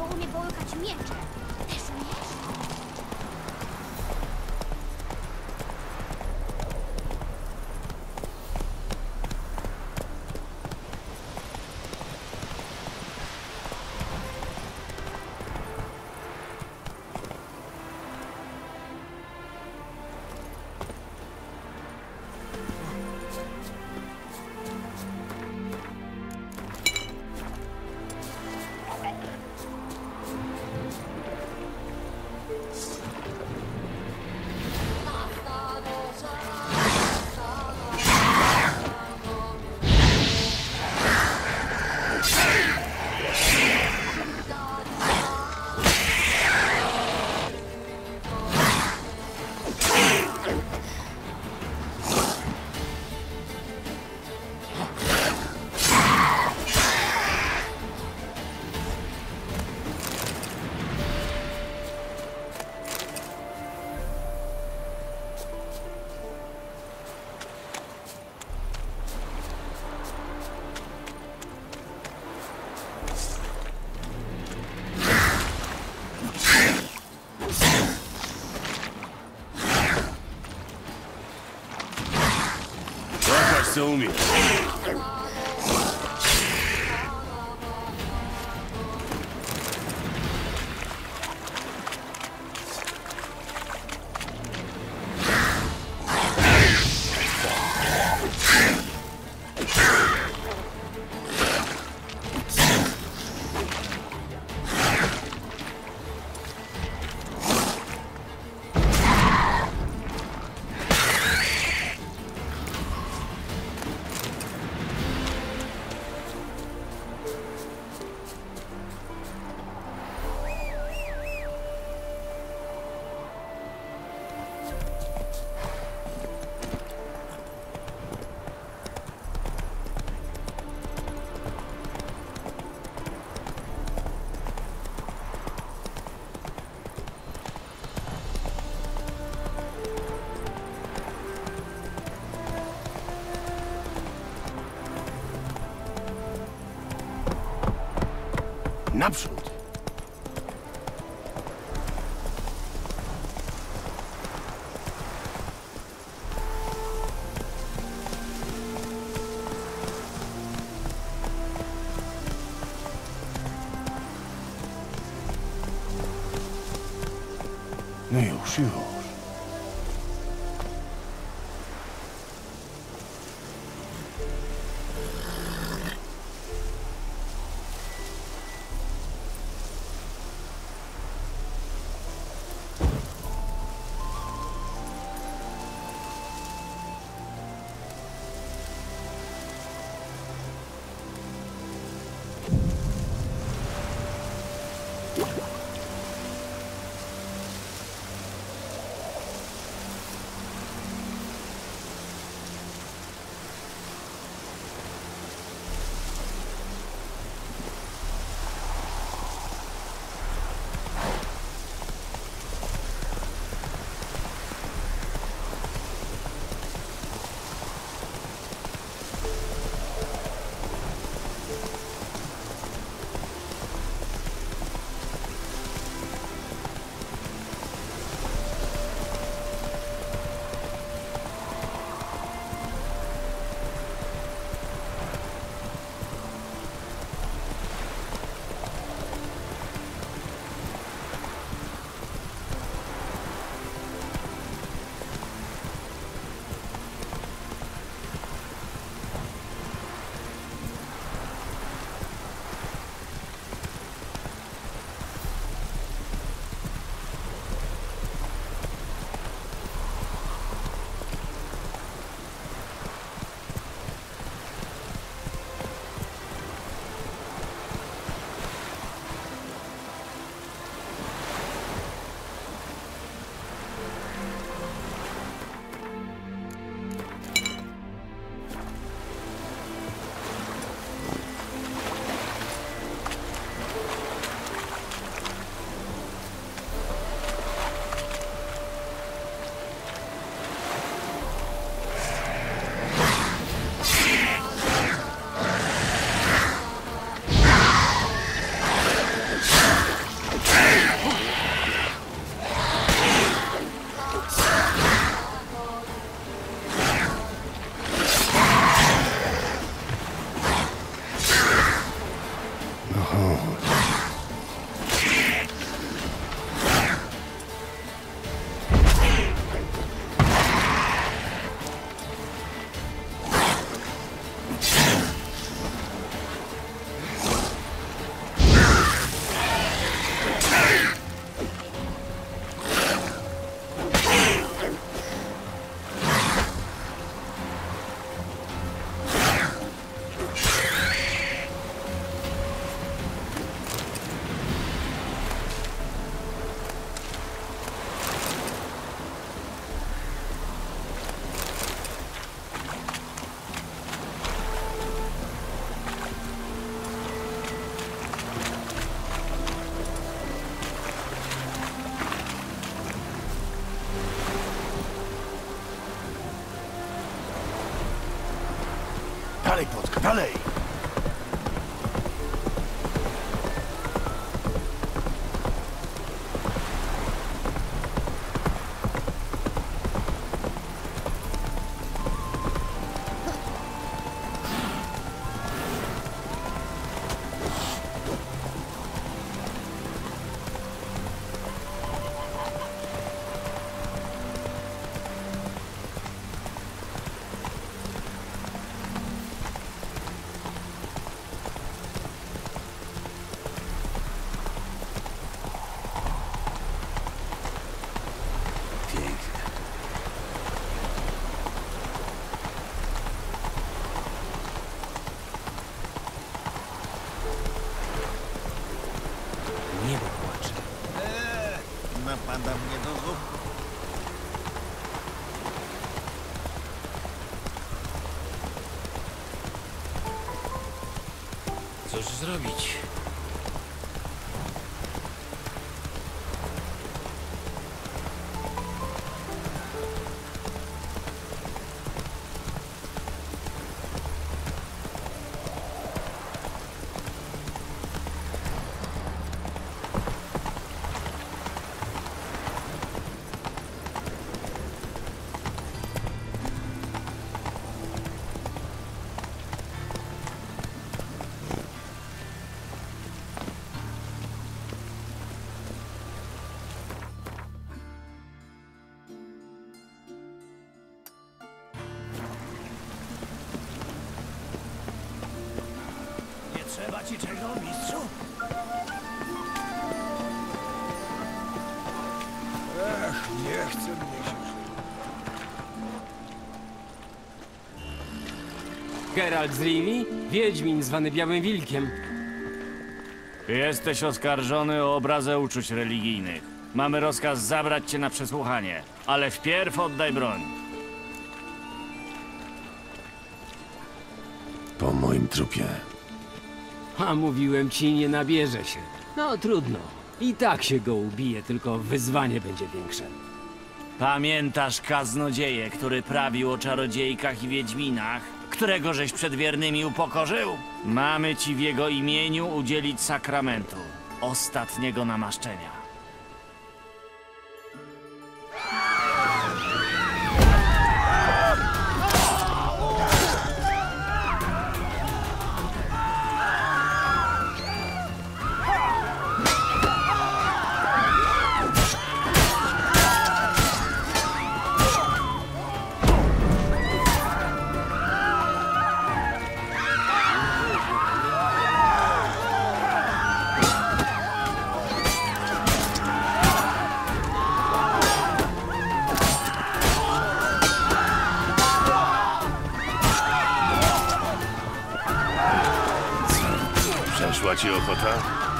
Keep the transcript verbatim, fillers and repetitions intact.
bo umie połykać miecze. Też umiesz? Co umie? Naprzód! No już, już. Dalej, Płotka, dalej! Niebo płacze. Eee, napada mnie do zuchu. Cóż zrobić? Nie trzeba ci czego, mistrzu? Ech, nie chce mnie się żyć. Geralt z Rivii? Wiedźmin zwany Białym Wilkiem. Jesteś oskarżony o obrazę uczuć religijnych. Mamy rozkaz zabrać cię na przesłuchanie, ale wpierw oddaj broń. Po moim trupie. A mówiłem ci, nie nabierze się. No trudno. I tak się go ubije, tylko wyzwanie będzie większe. Pamiętasz kaznodzieję, który prawił o czarodziejkach i wiedźminach, którego żeś przed wiernymi upokorzył? Mamy ci w jego imieniu udzielić sakramentu, ostatniego namaszczenia. Przeszła ci ochota?